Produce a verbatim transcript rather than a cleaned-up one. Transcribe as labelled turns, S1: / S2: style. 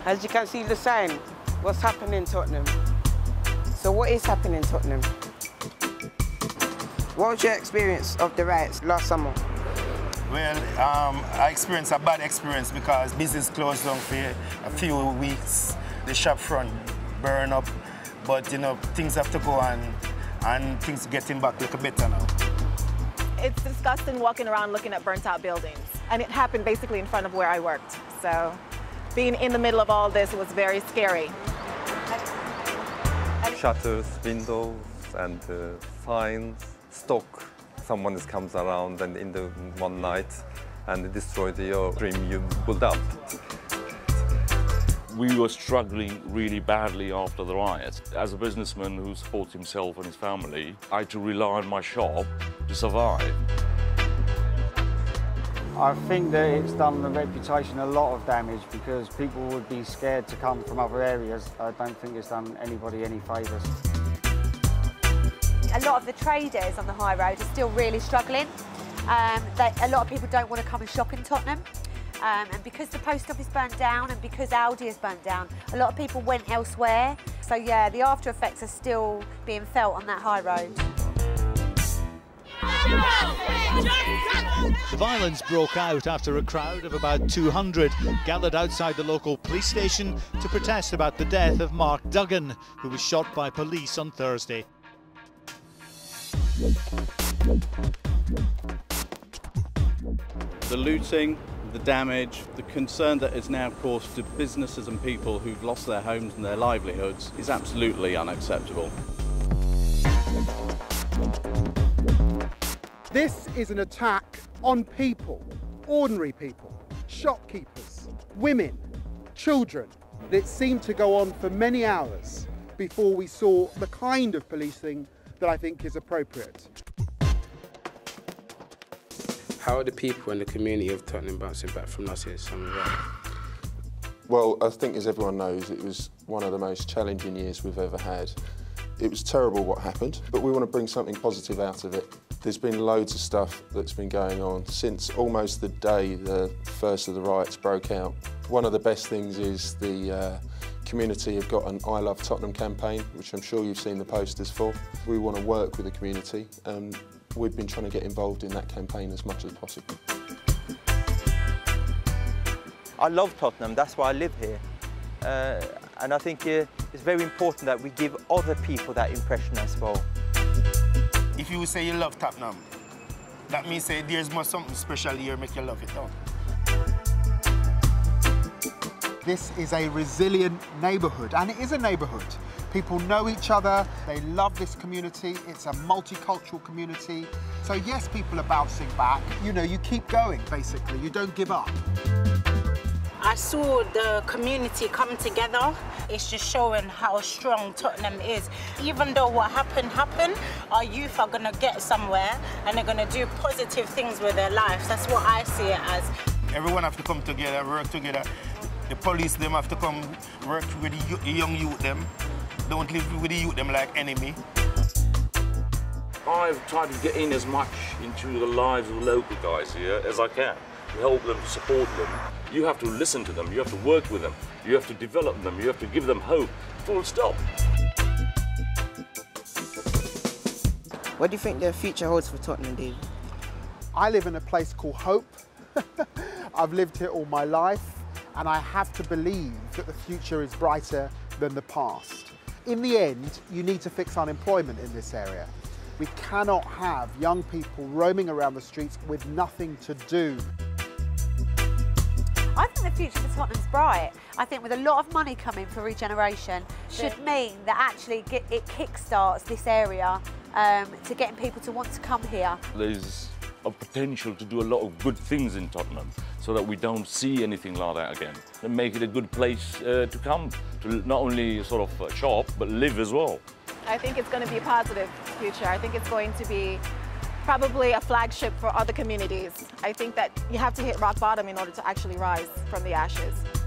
S1: As you can see the sign, what's happening in Tottenham? So what is happening in Tottenham? What was your experience of the riots last summer?
S2: Well, um, I experienced a bad experience because business closed down for a few weeks. The shop front burned up, but you know, things have to go on and things are getting back a little better now.
S3: It's disgusting walking around looking at burnt out buildings. And it happened basically in front of where I worked. So being in the middle of all this was very scary.
S4: Shutters, windows, and uh, signs, stock. Someone just comes around and in the one night and destroy the uh, dream you built up.
S5: We were struggling really badly after the riots. As a businessman who supports himself and his family, I had to rely on my shop to survive.
S6: I think that it's done the reputation a lot of damage because people would be scared to come from other areas. I don't think it's done anybody any favours.
S7: A lot of the traders on the high road are still really struggling. Um, they, a lot of people don't want to come and shop in Tottenham. Um, and because the post office burnt down and because Aldi has burnt down, a lot of people went elsewhere. So yeah, the after effects are still being felt on that high road.
S8: The violence broke out after a crowd of about two hundred gathered outside the local police station to protest about the death of Mark Duggan, who was shot by police on Thursday.
S9: The looting, the damage, the concern that is now caused to businesses and people who've lost their homes and their livelihoods is absolutely unacceptable.
S10: This is an attack on people, ordinary people, shopkeepers, women, children. It seemed to go on for many hours before we saw the kind of policing that I think is appropriate.
S11: How are the people in the community of Tottenham bouncing back from last year's summer riot?
S12: Well, I think as everyone knows, it was one of the most challenging years we've ever had. It was terrible what happened, but we want to bring something positive out of it. There's been loads of stuff that's been going on since almost the day the first of the riots broke out. One of the best things is the uh, community have got an I Love Tottenham campaign, which I'm sure you've seen the posters for. We want to work with the community and we've been trying to get involved in that campaign as much as possible.
S13: I love Tottenham, that's why I live here. Uh, and I think uh, it's very important that we give other people that impression as well.
S2: If you say you love Tottenham, that means say there's more something special here make you love it, no?
S10: This is a resilient neighbourhood, and it is a neighbourhood. People know each other, they love this community, it's a multicultural community. So yes, people are bouncing back. You know, you keep going, basically, you don't give up.
S14: I saw the community come together. It's just showing how strong Tottenham is. Even though what happened, happened, our youth are gonna get somewhere and they're gonna do positive things with their lives. That's what I see it as.
S2: Everyone have to come together, work together. The police, them have to come work with the young youth, them. Don't live with the youth, them like enemy.
S5: I've tried to get in as much into the lives of the local guys here as I can, to help them, to support them. You have to listen to them, you have to work with them, you have to develop them, you have to give them hope. Full stop.
S1: What do you think the future holds for Tottenham, Dave?
S10: I live in a place called Hope. I've lived here all my life, and I have to believe that the future is brighter than the past. In the end, you need to fix unemployment in this area. We cannot have young people roaming around the streets with nothing to do.
S7: I think the future for Tottenham's bright. I think with a lot of money coming for regeneration should mean that actually get, it kick-starts this area um, to getting people to want to come here.
S5: There's a potential to do a lot of good things in Tottenham so that we don't see anything like that again and make it a good place uh, to come, to not only sort of uh, shop, but live as well.
S3: I think it's going to be a positive future. I think it's going to be probably a flagship for other communities. I think that you have to hit rock bottom in order to actually rise from the ashes.